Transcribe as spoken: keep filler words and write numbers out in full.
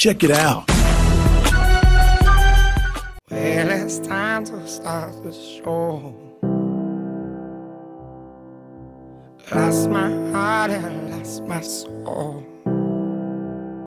Check it out. Well, it's time to start the show. Lost my heart and lost my soul.